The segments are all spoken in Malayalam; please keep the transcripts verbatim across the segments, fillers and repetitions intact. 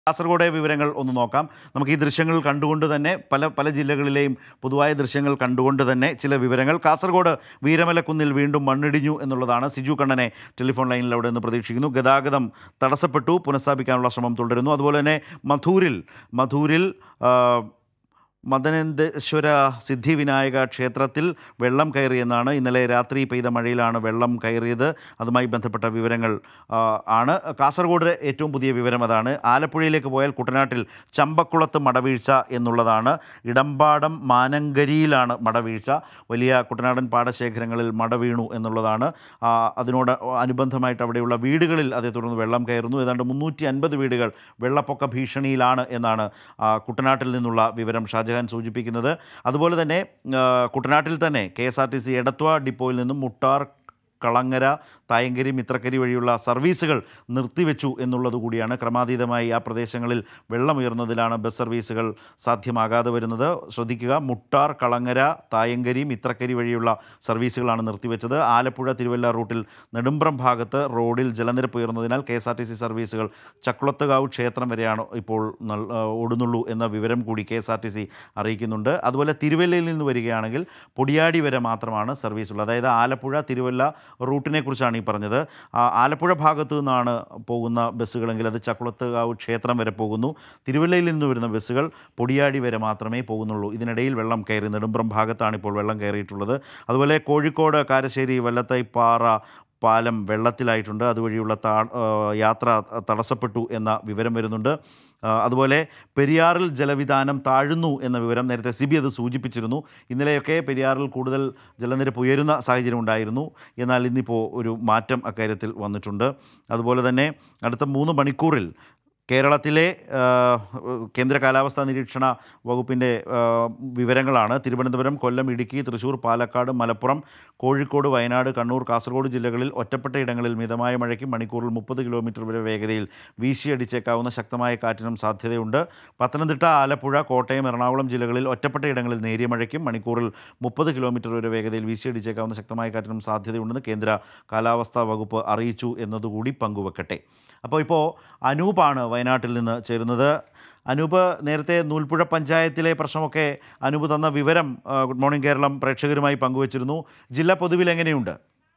കാസർഗോഡ് വിവരങ്ങൾ ഒന്ന് നോക്കാം. നമുക്ക് ഈ ദൃശ്യങ്ങൾ കണ്ടുകൊണ്ട് തന്നെ പല പല ജില്ലകളിലെയും പൊതുവായ ദൃശ്യങ്ങൾ കണ്ടുകൊണ്ട് തന്നെ ചില വിവരങ്ങൾ. കാസർഗോഡ് വീരമലക്കുന്നിൽ വീണ്ടും മണ്ണിടിഞ്ഞു എന്നുള്ളതാണ്. സിജു കണ്ണനെ ടെലിഫോൺ ലൈനിൽ അവിടെ നിന്ന് പ്രതീക്ഷിക്കുന്നു. ഗതാഗതം തടസ്സപ്പെട്ടു, പുനഃസ്ഥാപിക്കാനുള്ള ശ്രമം തുടരുന്നു. അതുപോലെ തന്നെ മധൂരിൽ മധൂരിൽ മദനേന്ദേശ്വര സിദ്ധിവിനായക ക്ഷേത്രത്തിൽ വെള്ളം കയറിയെന്നാണ്. ഇന്നലെ രാത്രി പെയ്ത മഴയിലാണ് വെള്ളം കയറിയത്. അതുമായി ബന്ധപ്പെട്ട വിവരങ്ങൾ ആണ്. കാസർഗോഡ് ഏറ്റവും പുതിയ വിവരം അതാണ്. ആലപ്പുഴയിലേക്ക് പോയാൽ കുട്ടനാട്ടിൽ ചമ്പക്കുളത്ത് മടവീഴ്ച എന്നുള്ളതാണ്. ഇടമ്പാടം മാനങ്കരിയിലാണ് മടവീഴ്ച. വലിയ കുട്ടനാടൻ പാടശേഖരങ്ങളിൽ മട വീണു എന്നുള്ളതാണ്. അതിനോട് അനുബന്ധമായിട്ട് അവിടെയുള്ള വീടുകളിൽ അതേ തുടർന്ന് വെള്ളം കയറുന്നു. ഏതാണ്ട് മുന്നൂറ്റി അൻപത് വീടുകൾ വെള്ളപ്പൊക്ക ഭീഷണിയിലാണ് എന്നാണ് കുട്ടനാട്ടിൽ നിന്നുള്ള വിവരം ഷാജ സൂചിപ്പിക്കുന്നത്. അതുപോലെ തന്നെ കുട്ടനാട്ടിൽ തന്നെ K S R T C Edathua ഡിപ്പോയിൽ നിന്നും മുട്ടാർ, കളങ്ങര, തായങ്കരി, മിത്രക്കരി വഴിയുള്ള സർവീസുകൾ നിർത്തിവെച്ചു എന്നുള്ളത് കൂടിയാണ്. ക്രമാതീതമായി ആ പ്രദേശങ്ങളിൽ വെള്ളമുയർന്നതിലാണ് ബസ് സർവീസുകൾ സാധ്യമാകാതെ വരുന്നത്. ശ്രദ്ധിക്കുക, മുട്ടാർ, കളങ്ങര, തായങ്കരി, മിത്രക്കരി വഴിയുള്ള സർവീസുകളാണ് നിർത്തിവെച്ചത്. ആലപ്പുഴ തിരുവല്ല റൂട്ടിൽ നെടുമ്പ്രം ഭാഗത്ത് റോഡിൽ ജലനിരപ്പ് ഉയർന്നതിനാൽ K S R T C സർവീസുകൾ ചക്കുളത്തുകാവ് ക്ഷേത്രം വരെയാണ് ഇപ്പോൾ ഓടുന്നുള്ളൂ എന്ന വിവരം കൂടി K S R T C അറിയിക്കുന്നുണ്ട്. അതുപോലെ തിരുവല്ലയിൽ നിന്ന് വരികയാണെങ്കിൽ പൊടിയാടി വരെ മാത്രമാണ് സർവീസുള്ളത്. അതായത് ആലപ്പുഴ തിരുവല്ല റൂട്ടിനെ കുറിച്ചാണ് ഈ പറഞ്ഞത്. ആലപ്പുഴ ഭാഗത്തു നിന്നാണ് പോകുന്ന ബസ്സുകളെങ്കിൽ അത് ചക്കുളത്തുകാവ് ക്ഷേത്രം വരെ പോകുന്നു. തിരുവല്ലയിൽ നിന്ന് വരുന്ന ബസ്സുകൾ പൊടിയാടി വരെ മാത്രമേ പോകുന്നുള്ളൂ. ഇതിനിടയിൽ വെള്ളം കയറി നെടുമ്പ്രം ഭാഗത്താണ് ഇപ്പോൾ വെള്ളം കയറിയിട്ടുള്ളത്. അതുപോലെ കോഴിക്കോട് കാരശ്ശേരി വല്ലത്തൈപ്പാറ പാലം വെള്ളത്തിലായിട്ടുണ്ട്. അതുവഴിയുള്ള താ യാത്ര തടസ്സപ്പെട്ടു എന്ന വിവരം വരുന്നുണ്ട്. അതുപോലെ പെരിയാറിൽ ജലവിധാനം താഴുന്നു എന്ന വിവരം നേരത്തെ സിബി അത് സൂചിപ്പിച്ചിരുന്നു. ഇന്നലെയൊക്കെ പെരിയാറിൽ കൂടുതൽ ജലനിരപ്പ് ഉയരുന്ന സാഹചര്യം ഉണ്ടായിരുന്നു. എന്നാൽ ഇന്നിപ്പോൾ ഒരു മാറ്റം അക്കാര്യത്തിൽ വന്നിട്ടുണ്ട്. അതുപോലെ തന്നെ അടുത്ത മൂന്ന് മണിക്കൂറിൽ കേരളത്തിലെ കേന്ദ്ര കാലാവസ്ഥാ നിരീക്ഷണ വകുപ്പിൻ്റെ വിവരങ്ങളാണ്. തിരുവനന്തപുരം, കൊല്ലം, ഇടുക്കി, തൃശ്ശൂർ, പാലക്കാട്, മലപ്പുറം, കോഴിക്കോട്, വയനാട്, കണ്ണൂർ, കാസർഗോഡ് ജില്ലകളിൽ ഒറ്റപ്പെട്ട ഇടങ്ങളിൽ മിതമായ മഴയ്ക്ക് മണിക്കൂറിൽ മുപ്പത് കിലോമീറ്റർ വരെ വേഗതയിൽ വീശിയടിച്ചേക്കാവുന്ന ശക്തമായ കാറ്റിനും സാധ്യതയുണ്ട്. പത്തനംതിട്ട, ആലപ്പുഴ, കോട്ടയം, എറണാകുളം ജില്ലകളിൽ ഒറ്റപ്പെട്ട ഇടങ്ങളിൽ നേരിയ മഴയ്ക്കും മണിക്കൂറിൽ മുപ്പത് കിലോമീറ്റർ വരെ വേഗതയിൽ വീശിയടിച്ചേക്കാവുന്ന ശക്തമായ കാറ്റിനും സാധ്യതയുണ്ടെന്ന് കേന്ദ്ര കാലാവസ്ഥാ വകുപ്പ് അറിയിച്ചു എന്നതുകൂടി പങ്കുവെക്കട്ടെ. അപ്പോൾ ഇപ്പോൾ അനൂപാണ് വയനാട്ടിൽ നിന്ന് ചേരുന്നത്. അനൂപ്, നേരത്തെ നൂൽപ്പുഴ പഞ്ചായത്തിലെ പ്രശ്നമൊക്കെ അനൂപ് തന്ന വിവരം ഗുഡ് മോർണിംഗ് കേരളം പ്രേക്ഷകരുമായി പങ്കുവച്ചിരുന്നു. ജില്ല പൊതുവിൽ എങ്ങനെയുണ്ട്?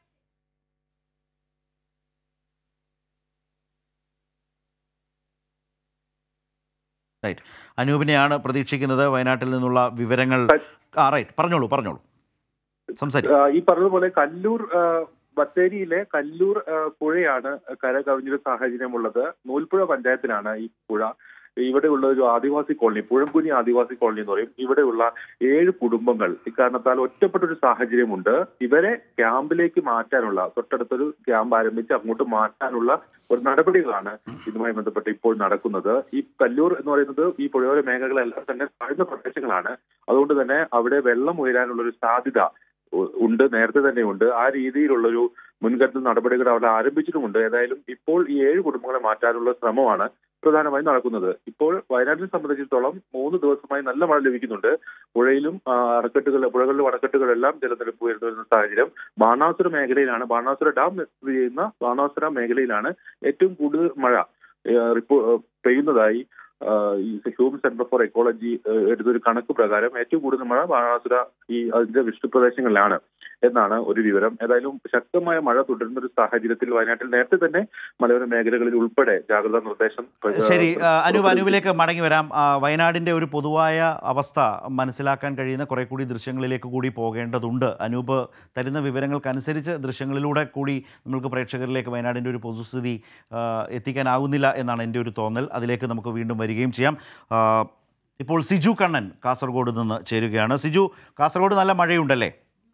റൈറ്റ്, അനൂപിനെയാണ് പ്രതീക്ഷിക്കുന്നത് വയനാട്ടിൽ നിന്നുള്ള വിവരങ്ങൾ. ആ റൈറ്റ്, പറഞ്ഞോളൂ പറഞ്ഞോളൂ സംസാരിക്കും. ഈ പറഞ്ഞതുപോലെ കല്ലൂർ ബത്തേരിയിലെ കല്ലൂർ പുഴയാണ് കര കവിഞ്ഞൊരു സാഹചര്യമുള്ളത്. നൂൽപ്പുഴ പഞ്ചായത്തിലാണ് ഈ പുഴ. ഇവിടെയുള്ള ഒരു ആദിവാസി കോളനി, പുഴംകുനി ആദിവാസി കോളനി എന്ന് പറയും. ഇവിടെയുള്ള ഏഴ് കുടുംബങ്ങൾ ഇക്കാരണത്താൽ ഒറ്റപ്പെട്ടൊരു സാഹചര്യമുണ്ട്. ഇവരെ ക്യാമ്പിലേക്ക് മാറ്റാനുള്ള, തൊട്ടടുത്തൊരു ക്യാമ്പ് ആരംഭിച്ച് അങ്ങോട്ട് മാറ്റാനുള്ള ഒരു നടപടികളാണ് ഇതുമായി ബന്ധപ്പെട്ട് ഇപ്പോൾ നടക്കുന്നത്. ഈ കല്ലൂർ എന്ന് പറയുന്നത് ഈ പുഴയോര മേഖലകളെല്ലാം തന്നെ താഴ്ന്ന പ്രദേശങ്ങളാണ്. അതുകൊണ്ട് തന്നെ അവിടെ വെള്ളം ഉയരാനുള്ള ഒരു സാധ്യത ഉണ്ട്, നേരത്തെ തന്നെ ഉണ്ട്. ആ രീതിയിലുള്ളൊരു മുൻകരുതൽ നടപടികൾ അവിടെ ആരംഭിച്ചിട്ടുമുണ്ട്. ഏതായാലും ഇപ്പോൾ ഈ ഏഴ് കുടുംബങ്ങളെ മാറ്റാനുള്ള ശ്രമമാണ് പ്രധാനമായും നടക്കുന്നത്. ഇപ്പോൾ വയനാട്ടിനെ സംബന്ധിച്ചിടത്തോളം മൂന്ന് ദിവസമായി നല്ല മഴ ലഭിക്കുന്നുണ്ട്. പുഴയിലും അണക്കെട്ടുകൾ പുഴകളിലും അണക്കെട്ടുകളെല്ലാം ജലനിരപ്പ് ഉയർന്നു വരുന്ന സാഹചര്യം. ബാണാസുര മേഖലയിലാണ്, ബാണാസുര ഡാം സ്ഥിതി ചെയ്യുന്ന ബാണാസുര മേഖലയിലാണ് ഏറ്റവും കൂടുതൽ മഴ റിപ്പോ പെയ്യുന്നതായി ഈ ഹ്യൂമൻ സെന്റർ ഫോർ എക്കോളജി എടുത്തൊരു കണക്ക് പ്രകാരം ഏറ്റവും കൂടുതൽ മഴ ബാണാസുര ഈ അതിന്റെ വിഷ്ണു പ്രദേശങ്ങളിലാണ് എന്നാണ് ഒരു വിവരം. ഏതായാലും ശക്തമായ മഴ തുടരുന്ന ഒരു സാഹചര്യത്തിൽ വയനാട്ടിൽ നേരത്തെ തന്നെ മലയോര മേഖലകളിൽ ഉൾപ്പെടെ ജാഗ്രതാ നിർദ്ദേശം. ശരി അനൂപ്, അനൂപിലേക്ക് മടങ്ങി വരാം. വയനാടിന്റെ ഒരു പൊതുവായ അവസ്ഥ മനസ്സിലാക്കാൻ കഴിയുന്ന കുറെ കൂടി ദൃശ്യങ്ങളിലേക്ക് കൂടി പോകേണ്ടതുണ്ട്. അനൂപ് തരുന്ന വിവരങ്ങൾക്കനുസരിച്ച് ദൃശ്യങ്ങളിലൂടെ കൂടി നമ്മൾക്ക് പ്രേക്ഷകരിലേക്ക് വയനാടിന്റെ ഒരു പൊതുസ്ഥിതി എത്തിക്കാനാവുന്നില്ല എന്നാണ് എൻ്റെ ഒരു തോന്നൽ. അതിലേക്ക് നമുക്ക് വീണ്ടും വരികയും ചെയ്യാം. ഇപ്പോൾ സിജു കണ്ണൻ കാസർഗോഡ് നിന്ന് ചേരുകയാണ്. സിജു, കാസർഗോഡ് നല്ല മഴയുണ്ടല്ലേ?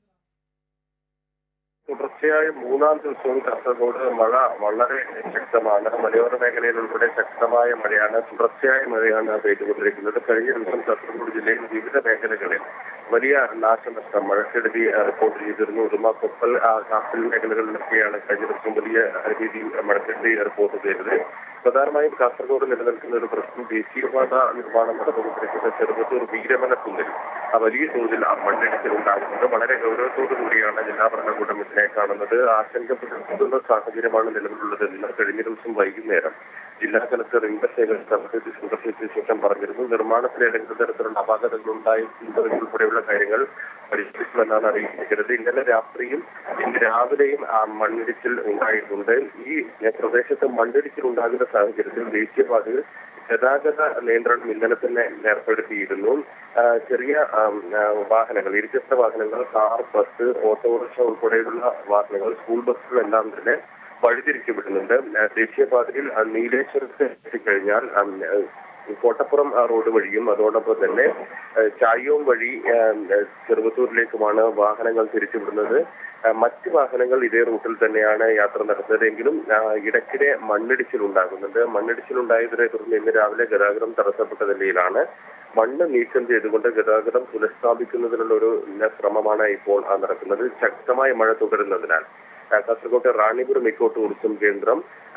തുടർച്ചയായും മൂന്നാം ദിവസവും കാസർഗോഡ് മഴ വളരെ ശക്തമാണ്. മലയോര മേഖലയിൽ ഉൾപ്പെടെ ശക്തമായ മഴയാണ്, തുടർച്ചയായ മഴയാണ് പെയ്തുകൊണ്ടിരിക്കുന്നത്. കഴിഞ്ഞ ദിവസം കാസർഗോഡ് ജില്ലയിൽ വിവിധ മേഖലകളിൽ വലിയ നാശനഷ്ടം, മഴക്കെടുതി റിപ്പോർട്ട് ചെയ്തിരുന്നു. ഉദുമ, കൊപ്പൽ, കാപ്പിൽ മേഖലകളിലൊക്കെയാണ് കഴിഞ്ഞ ദിവസം വലിയ രീതിയിൽ മഴക്കെടുതി റിപ്പോർട്ട് ചെയ്തത്. പ്രധാനമായും കാസർഗോഡ് നിലനിൽക്കുന്ന ഒരു പ്രശ്നം ദേശീയപാത നിർമ്മാണം നടന്നുകൊണ്ടിരിക്കുന്ന ചെറുപത്തൂർ വീരമലക്കുന്നിൽ വലിയ തോതിൽ മണ്ണിടിച്ചിൽ ഉണ്ടാകുന്നത്. വളരെ ഗൗരവത്തോടു കൂടിയാണ് ജില്ലാ ഭരണകൂടം ഇതിനെ കാണുന്നത്. ആശങ്കപ്പെടുത്തുന്ന സാഹചര്യമാണ് നിലവിലുള്ളത്. ഇന്ന് കഴിഞ്ഞ ദിവസം വൈകുന്നേരം ജില്ലാ കലക്ടർ ഇൻഡസ്ട്രികൾ സ്ഥലത്ത് സന്ദർശിച്ച ശേഷം പറഞ്ഞിരുന്നു. നിർമ്മാണത്തിൽ ഏതെങ്കിലും തരത്തിലുള്ള അപാകതകൾ ഉണ്ടായിട്ടുണ്ടോ ഉൾപ്പെടെയുള്ള കാര്യങ്ങൾ പരിശോധിക്കുമെന്നാണ് അറിയിച്ചിരിക്കുന്നത്. ഇന്നലെ രാത്രിയും ഇന്ന് രാവിലെയും ആ മണ്ണിടിച്ചിൽ ഉണ്ടായിട്ടുണ്ട്. ഈ പ്രദേശത്ത് മണ്ണിടിച്ചിൽ ഉണ്ടാകുന്ന സാഹചര്യത്തിൽ ദേശീയപാതയിൽ ഗതാഗത നിയന്ത്രണം ഇന്നലെ തന്നെ ഏർപ്പെടുത്തിയിരുന്നു. ചെറിയ വാഹനങ്ങൾ, ഇരുചക്ര വാഹനങ്ങൾ, കാർ, ബസ്, ഓട്ടോറിക്ഷ ഉൾപ്പെടെയുള്ള വാഹനങ്ങൾ, സ്കൂൾ ബസ്സുകളെല്ലാം തന്നെ വഴിതിരിച്ചു വിടുന്നുണ്ട്. ദേശീയപാതയിൽ നീലേശ്വരത്ത് എത്തിക്കഴിഞ്ഞാൽ കോട്ടപ്പുറം റോഡ് വഴിയും അതോടൊപ്പം തന്നെ ചായോം വഴി ചെറുവത്തൂരിലേക്കുമാണ് വാഹനങ്ങൾ തിരിച്ചുവിടുന്നത്. മറ്റ് വാഹനങ്ങൾ ഇതേ റൂട്ടിൽ തന്നെയാണ് യാത്ര നടത്തുന്നതെങ്കിലും ഇടയ്ക്കിടെ മണ്ണിടിച്ചിൽ ഉണ്ടാകുന്നുണ്ട്. മണ്ണിടിച്ചിൽ ഉണ്ടായതിനെ തുടർന്ന് ഇന്ന് രാവിലെ ഗതാഗതം തടസ്സപ്പെട്ട നിലയിലാണ്. മണ്ണ് നീക്കം ചെയ്തുകൊണ്ട് ഗതാഗതം പുനഃസ്ഥാപിക്കുന്നതിനുള്ള ഒരു ശ്രമമാണ് ഇപ്പോൾ നടക്കുന്നത്. ശക്തമായ മഴ തുടരുന്നതിനാൽ കാസർഗോഡ് റാണിപുരം ഇക്കോ ടൂറിസം കേന്ദ്രം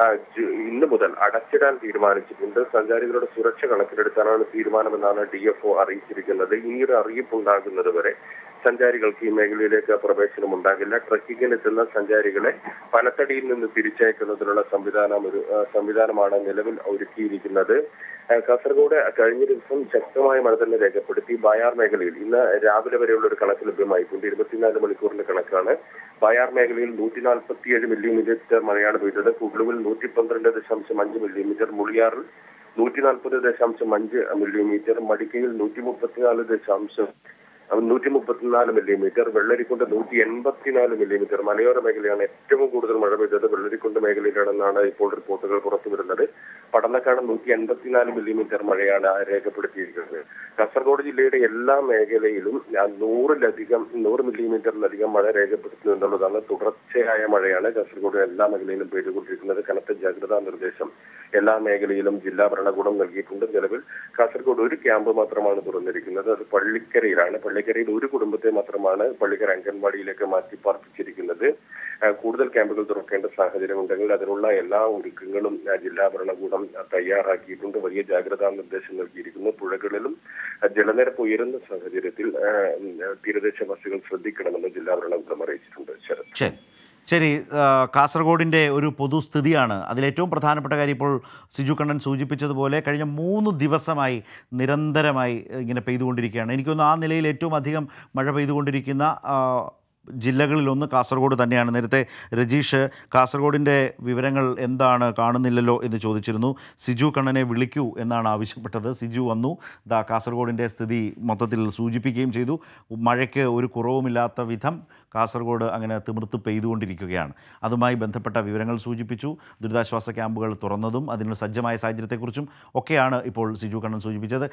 ഇന്ന് മുതൽ അടച്ചിടാൻ തീരുമാനിച്ചിട്ടുണ്ട്. സഞ്ചാരികളുടെ സുരക്ഷ കണക്കിലെടുക്കാനാണ് തീരുമാനമെന്നാണ് ഡി എഫ് ഒ അറിയിച്ചിരിക്കുന്നത്. ഇനിയൊരു അറിയിപ്പ് ഉണ്ടാകുന്നത് വരെ സഞ്ചാരികൾക്ക് ഈ മേഖലയിലേക്ക് പ്രവേശനം ഉണ്ടാകില്ല. ട്രക്കിങ്ങിനെത്തുന്ന സഞ്ചാരികളെ പനത്തടിയിൽ നിന്ന് തിരിച്ചയക്കുന്നതിനുള്ള സംവിധാനം ഒരു സംവിധാനമാണ് നിലവിൽ ഒരുക്കിയിരിക്കുന്നത്. കാസർഗോഡ് കഴിഞ്ഞ ദിവസം ശക്തമായ മഴ തന്നെ രേഖപ്പെടുത്തി. ബായാർ മേഖലയിൽ ഇന്ന് രാവിലെ വരെയുള്ള ഒരു കണക്ക് ലഭ്യമായിട്ടുണ്ട്. ഇരുപത്തിനാല് മണിക്കൂറിന്റെ കണക്കാണ്. ബായാർ മേഖലയിൽ നൂറ്റി നാൽപ്പത്തിയേഴ് മില്ലിമീറ്റർ മഴയാണ് പെയ്തത്. കുഡ്ലുവിൽ നൂറ്റി പന്ത്രണ്ട് ദശാംശം അഞ്ച് മില്ലിമീറ്റർ, മുളിയാറിൽ നൂറ്റി നാൽപ്പത് ദശാംശം അഞ്ച് മില്ലിമീറ്റർ, മടിക്കയിൽ നൂറ്റി മുപ്പത്തിനാല് ദശാംശം നൂറ്റി മുപ്പത്തിനാല് മില്ലിമീറ്റർ, വെള്ളരിക്കുണ്ട് നൂറ്റി എൺപത്തിനാല് മില്ലിമീറ്റർ. മലയോര മേഖലയാണ് ഏറ്റവും കൂടുതൽ മഴ പെയ്തത്. വെള്ളരിക്കുണ്ട് മേഖലയിലാണെന്നാണ് ഇപ്പോൾ റിപ്പോർട്ടുകൾ പുറത്തുവരുന്നത്. പടന്നക്കാട് നൂറ്റി എൺപത്തിനാല് മില്ലിമീറ്റർ മഴയാണ് രേഖപ്പെടുത്തിയിരിക്കുന്നത്. കാസർഗോഡ് ജില്ലയുടെ എല്ലാ മേഖലയിലും നൂറിലധികം നൂറ് മില്ലിമീറ്ററിലധികം മഴ രേഖപ്പെടുത്തുന്നു എന്നുള്ളതാണ്. തുടർച്ചയായ മഴയാണ് കാസർഗോഡ് എല്ലാ മേഖലയിലും പെയ്തുകൊണ്ടിരിക്കുന്നത്. കനത്ത ജാഗ്രതാ നിർദ്ദേശം എല്ലാ മേഖലയിലും ജില്ലാ ഭരണകൂടം നൽകിയിട്ടുണ്ട്. നിലവിൽ കാസർഗോഡ് ഒരു ക്യാമ്പ് മാത്രമാണ് തുറന്നിരിക്കുന്നത്. അത് പള്ളിക്കരയിലാണ്. പള്ളിക്കരയിൽ ഒരു കുടുംബത്തെ മാത്രമാണ് പള്ളിക്കര അംഗൻവാടിയിലേക്ക് മാറ്റി പാർപ്പിച്ചിരിക്കുന്നത്. കൂടുതൽ ക്യാമ്പുകൾ തുറക്കേണ്ട സാഹചര്യം ഉണ്ടെങ്കിൽ അതിനുള്ള എല്ലാ ഒരുക്കങ്ങളും ജില്ലാ ഭരണകൂടം തയ്യാറാക്കിയിട്ടുണ്ട്. വലിയ ജാഗ്രതാ നിർദ്ദേശം നൽകിയിരിക്കുന്നു. പുഴകളിലും ജലനിരപ്പ് ഉയരുന്ന സാഹചര്യത്തിൽ തീരദേശവാസികൾ ശ്രദ്ധിക്കണമെന്ന് ജില്ലാ ഭരണകൂടം അറിയിച്ചിട്ടുണ്ട്. ശരത്. ശരി, കാസർഗോഡിൻ്റെ ഒരു പൊതുസ്ഥിതിയാണ് അതിലേറ്റവും പ്രധാനപ്പെട്ട കാര്യം. ഇപ്പോൾ സിജു കണ്ണൻ സൂചിപ്പിച്ചതുപോലെ കഴിഞ്ഞ മൂന്ന് ദിവസമായി നിരന്തരമായി ഇങ്ങനെ പെയ്തുകൊണ്ടിരിക്കുകയാണ്. എനിക്കൊന്ന് ആ നിലയിൽ ഏറ്റവും അധികം മഴ പെയ്തുകൊണ്ടിരിക്കുന്ന ജില്ലകളിലൊന്ന് കാസർഗോഡ് തന്നെയാണ്. നേരത്തെ രജീഷ് കാസർഗോഡിൻ്റെ വിവരങ്ങൾ എന്താണ് കാണുന്നില്ലല്ലോ എന്ന് ചോദിച്ചിരുന്നു. സിജു കണ്ണനെ വിളിക്കൂ എന്നാണ് ആവശ്യപ്പെട്ടത്. സിജു വന്നു. ദാ കാസർഗോഡിൻ്റെ സ്ഥിതി മൊത്തത്തിൽ സൂചിപ്പിക്കുകയും ചെയ്തു. മഴയ്ക്ക് ഒരു കുറവുമില്ലാത്ത വിധം കാസർഗോഡ് അങ്ങനെ തിമിർത്ത് പെയ്തുകൊണ്ടിരിക്കുകയാണ്. അതുമായി ബന്ധപ്പെട്ട വിവരങ്ങൾ സൂചിപ്പിച്ചു. ദുരിതാശ്വാസ ക്യാമ്പുകൾ തുറന്നതും അതിനുള്ള സജ്ജമായ സാഹചര്യത്തെക്കുറിച്ചും ഒക്കെയാണ് ഇപ്പോൾ സിജു കണ്ണൻ സൂചിപ്പിച്ചത്.